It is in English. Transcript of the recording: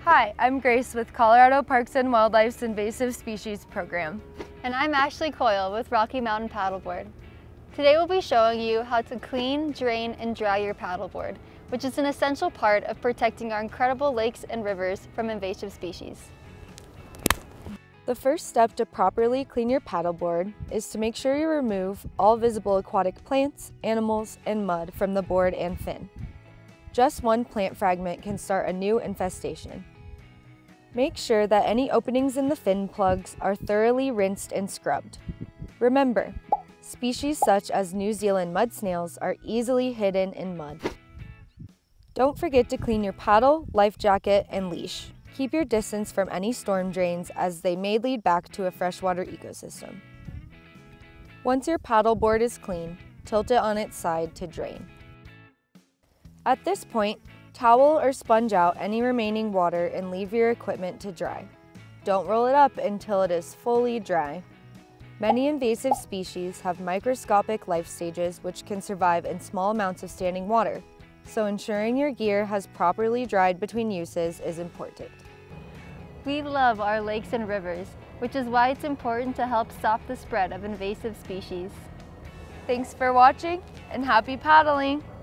Hi, I'm Grace with Colorado Parks and Wildlife's Invasive Species Program. And I'm Ashley Coyle with Rocky Mountain Paddleboard. Today we'll be showing you how to clean, drain, and dry your paddleboard, which is an essential part of protecting our incredible lakes and rivers from invasive species. The first step to properly clean your paddleboard is to make sure you remove all visible aquatic plants, animals, and mud from the board and fin. Just one plant fragment can start a new infestation. Make sure that any openings in the fin plugs are thoroughly rinsed and scrubbed. Remember, species such as New Zealand mud snails are easily hidden in mud. Don't forget to clean your paddle, life jacket, and leash. Keep your distance from any storm drains as they may lead back to a freshwater ecosystem. Once your paddleboard is clean, tilt it on its side to drain. At this point, towel or sponge out any remaining water and leave your equipment to dry. Don't roll it up until it is fully dry. Many invasive species have microscopic life stages which can survive in small amounts of standing water, so ensuring your gear has properly dried between uses is important. We love our lakes and rivers, which is why it's important to help stop the spread of invasive species. Thanks for watching and happy paddling!